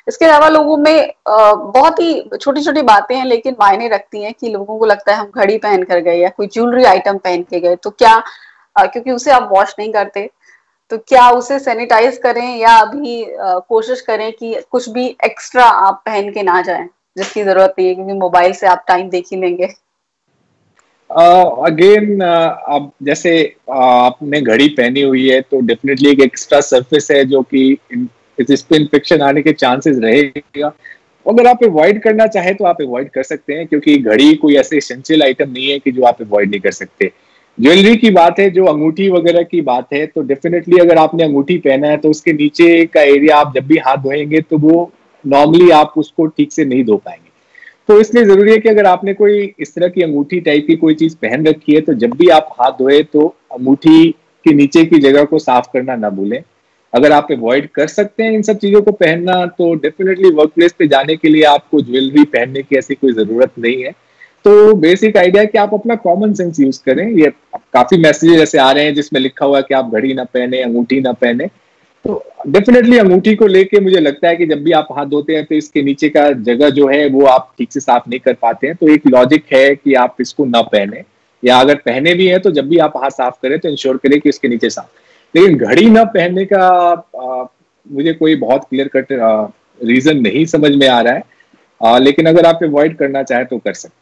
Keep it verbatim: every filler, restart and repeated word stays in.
इसके अलावा लोगों में अ, बहुत ही छोटी-छोटी बातें हैं लेकिन मायने रखती हैं कि लोगों को लगता है हम घड़ी पहन कर गए या कोई ज्वेलरी आइटम पहन के गए तो क्या अ, क्योंकि उसे आप वॉश नहीं करते, तो क्या उसे सैनिटाइज़ करें या अभी अ, कोशिश करें कि कुछ भी एक्स्ट्रा आप पहन के ना जाएँ, जिसकी ज़रूरत नहीं है क्योंकि मोबाइल से आप टाइम देख ही लेंगे? अगेन आप जैसे अ, आपने घड़ी पहनी हुई है तो डेफिनेटली एक एक्स्ट्रा सरफेस है जो कि इस पे इन्फेक्शन आने के चांसेस रहेगा। अगर आप अवॉइड करना चाहें तो आप अवॉइड कर सकते हैं क्योंकि घड़ी कोई ऐसे एसेंशियल आइटम नहीं है कि जो आप अवॉइड नहीं कर सकते। ज्वेलरी की बात है, जो अंगूठी वगैरह की बात है, तो डेफिनेटली अगर आपने अंगूठी पहना है तो उसके नीचे का एरिया आप जब भी हाथ धोएंगे तो वो नॉर्मली आप उसको ठीक से नहीं धो पाएंगे। तो इसलिए जरूरी है कि अगर आपने कोई इस तरह की अंगूठी टाइप की कोई चीज पहन रखी है तो जब भी आप हाथ धोए तो अंगूठी के नीचे की जगह को साफ करना ना भूलें। अगर आप अवॉइड कर सकते हैं इन सब चीजों को पहनना तो डेफिनेटली वर्क प्लेस पे जाने के लिए आपको ज्वेलरी पहनने की ऐसी कोई जरूरत नहीं है। तो बेसिक आइडिया है कि आप अपना कॉमन सेंस यूज करें। ये काफी मैसेजेस ऐसे आ रहे हैं जिसमें लिखा हुआ है कि आप घड़ी ना पहने, अंगूठी ना पहने। तो डेफिनेटली अंगूठी को लेके मुझे लगता है कि जब भी आप हाथ धोते हैं तो इसके नीचे का जगह जो है वो आप ठीक से साफ नहीं कर पाते हैं, तो एक लॉजिक है कि आप इसको ना पहने, या अगर पहने भी हैं तो जब भी आप हाथ साफ करें तो इंश्योर करें कि इसके नीचे साफ। लेकिन घड़ी ना पहनने का आ, मुझे कोई बहुत क्लियर कट रीजन नहीं समझ में आ रहा है, आ, लेकिन अगर आप अवॉइड करना चाहें तो कर सकते हैं।